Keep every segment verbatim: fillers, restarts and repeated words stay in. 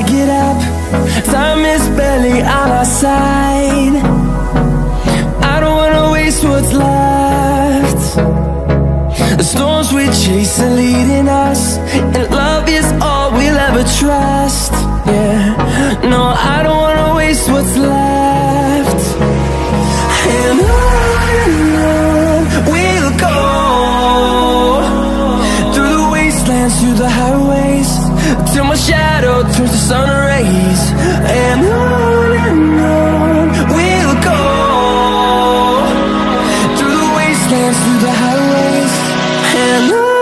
I get up, time is barely on our side. I don't wanna waste what's left. The storms we chase are leading us, and love is all we'll ever trust. Yeah, no, I don't wanna waste what's left. And on and on we'll go, through the wastelands, through the highways, till my shadow turns to sun rays. And on and on we'll go, through the wastelands, through the highways, and on.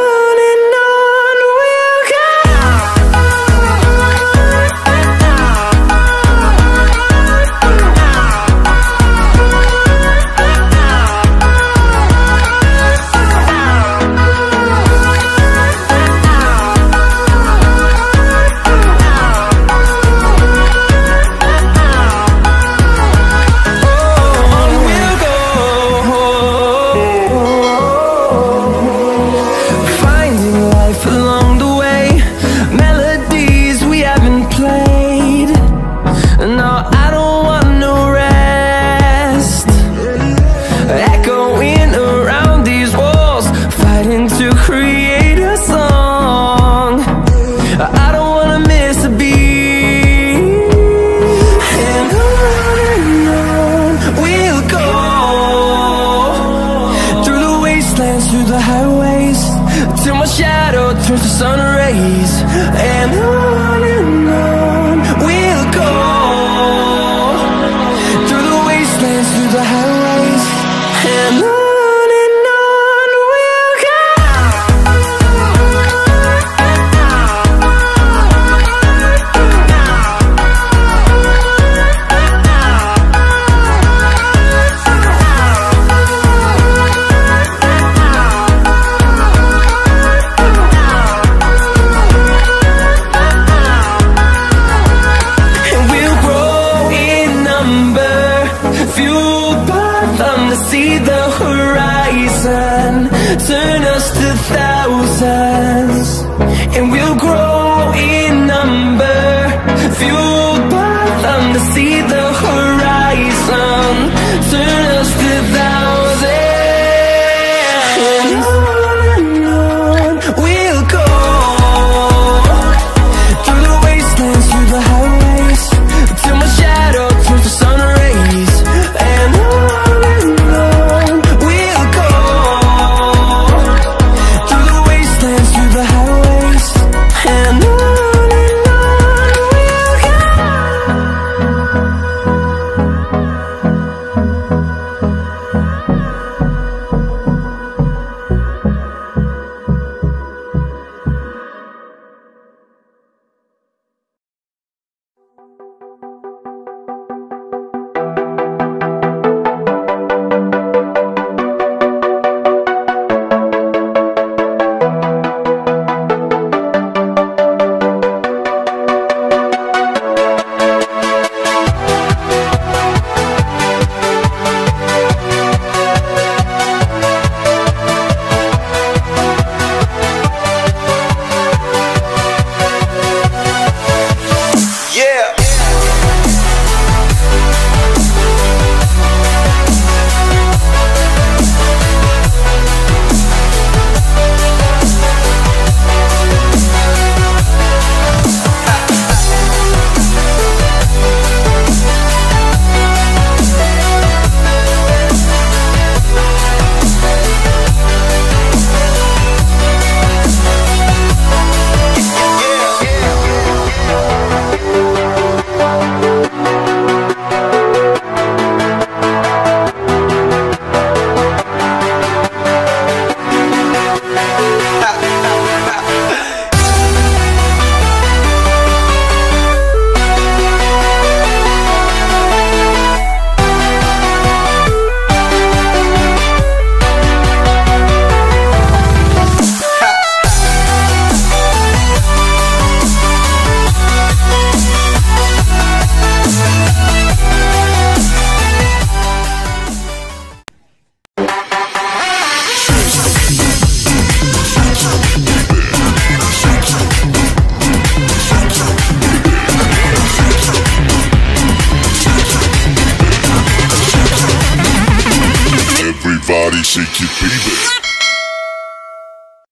shake it, baby.